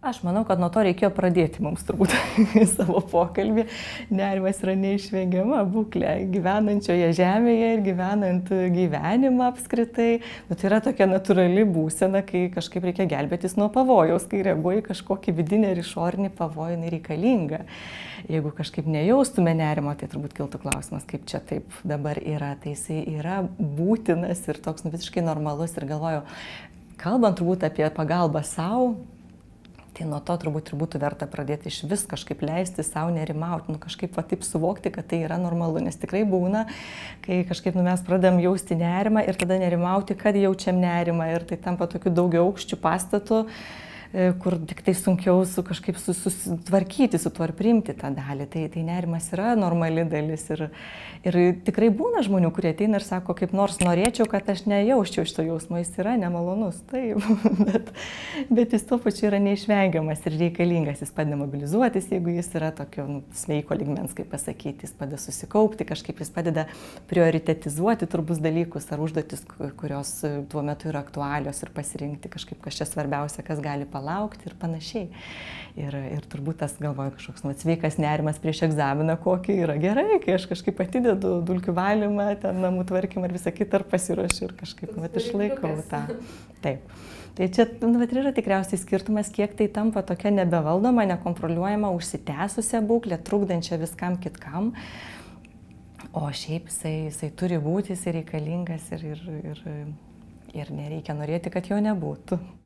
Aš manau, kad nuo to reikėjo pradėti mums turbūt savo pokalbį. Nerimas yra neišvengiama būklė gyvenančioje žemėje ir gyvenant gyvenimą apskritai. Bet tai yra tokia natūrali būsena, kai kažkaip reikia gelbėtis nuo pavojaus, kai reaguoji kažkokį vidinį ir išorinį pavojų, jinai reikalinga. Jeigu kažkaip nejaustume nerimo, tai turbūt kiltų klausimas, kaip čia taip dabar yra. Tai jisai yra būtinas ir toks visiškai normalus. Ir galvoju, kalbant turbūt apie pagalbą savo, tai nuo to turbūt ir būtų verta pradėti iš vis kažkaip leisti savo nerimauti, kažkaip va taip suvokti, kad tai yra normalu, nes tikrai būna, kai kažkaip mes pradedam jausti nerimą ir tada nerimauti, kad jaučiam nerimą ir tai tampa tokiu daugiaaukščiu pastatu, kur tik tai sunkiau kažkaip susitvarkyti su tuo ir priimti tą dalį. Tai nerimas yra normali dalis ir tikrai būna žmonių, kurie ateina ir sako, kaip nors norėčiau, kad aš nejausčiau šito jausmo, jis yra nemalonus, taip, bet jis tuo pačiu yra neišvengiamas ir reikalingas, jis padeda mobilizuotis, jeigu jis yra tokio sveiko lygmens, kaip pasakyti, jis padeda susikaupti, kažkaip jis padeda prioritetizuoti turbūt dalykus ar užduotis, kurios tuo metu yra aktualios ir pasirinkti kažkaip, kas čia svarbiausia, kas gali palaukti ir panašiai. Ir turbūt tas, galvoju, kažkoks sveikas nerimas prieš egzaminą kokį yra gerai, kai aš kažkaip atidedu dulkių valymą, ten namų tvarkymą ir visą kitą ir pasiruošiu ir kažkaip išlaikau tą. Taip. Tai čia ir yra tikriausiai skirtumas, kiek tai tampa tokia nebevaldoma, nekontroliuojama, užsitęsusią būklę, trukdančią viskam kitkam. O šiaip jisai turi būti, jisai reikalingas ir nereikia norėti, kad jo nebūtų.